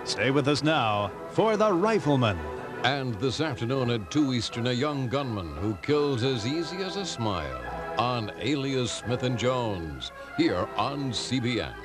Stay with us now for The Rifleman. And this afternoon at 2 Eastern, a young gunman who kills as easy as a smile on Alias Smith & Jones, here on CBN.